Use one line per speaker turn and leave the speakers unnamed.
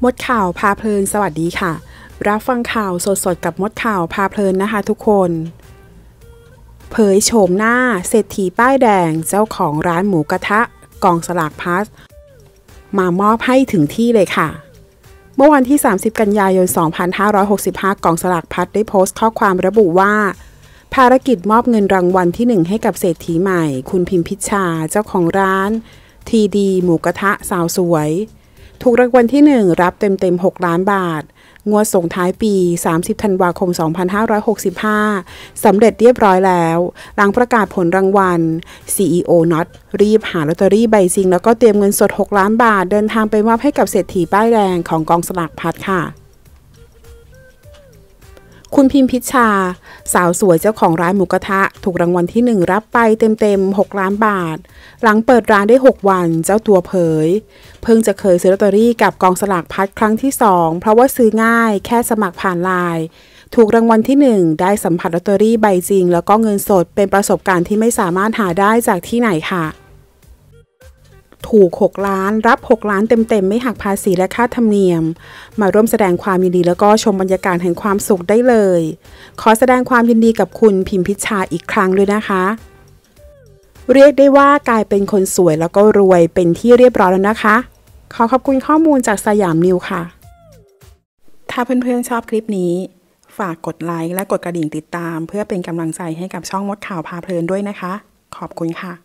มดข่าวพาเพลินสวัสดีค่ะรับฟังข่าวสดๆกับมดข่าวพาเพลินนะคะทุกคนเผยโฉมหน้าเศรษฐีป้ายแดงเจ้าของร้านหมูกระทะกองสลากพลัสมามอบให้ถึงที่เลยค่ะเมื่อวันที่30กันยายน2565กองสลากพลัสได้โพสต์ข้อความระบุว่าภารกิจมอบเงินรางวัลที่1ให้กับเศรษฐีใหม่คุณพิมพิชชาเจ้าของร้านทีดีหมูกระทะสาวสวยถูกรางวัลที่1รับเต็ม6ล้านบาทงวดส่งท้ายปี30ธันวาคม2565สำเร็จเรียบร้อยแล้วหลังประกาศผลรางวัล CEO น็อตรีบหาลอตเตอรี่ใบจริงแล้วก็เตรียมเงินสด6ล้านบาทเดินทางไปมอบให้กับเศรษฐีป้ายแดงของกองสลากพลัสค่ะคุณพิมพิชชาสาวสวยเจ้าของร้านหมูกระทะถูกรางวัลที่1รับไปเต็ม6ล้านบาทหลังเปิดร้านได้6วันเจ้าตัวเผยเพิ่งจะเคยซื้อลอตเตอรี่กับกองสลากพลัสครั้งที่2เพราะว่าซื้อง่ายแค่สมัครผ่านไลน์ถูกรางวัลที่1ได้สัมผัสลอตเตอรี่ใบจริงแล้วก็เงินสดเป็นประสบการณ์ที่ไม่สามารถหาได้จากที่ไหนค่ะถูก6ล้านรับ6ล้านเต็มๆไม่หักภาษีและค่าธรรมเนียมมาร่วมแสดงความยินดีแล้วก็ชมบรรยากาศแห่งความสุขได้เลยขอแสดงความยินดีกับคุณพิมพิชชาอีกครั้งด้วยนะคะเรียกได้ว่ากลายเป็นคนสวยแล้วก็รวยเป็นที่เรียบร้อยแล้วนะคะขอบคุณข้อมูลจากสยามนิวค่ะถ้าเพื่อนๆชอบคลิปนี้ฝากกดไลค์และกดกระดิ่งติดตามเพื่อเป็นกำลังใจให้กับช่องมดข่าวพาเพลินด้วยนะคะขอบคุณค่ะ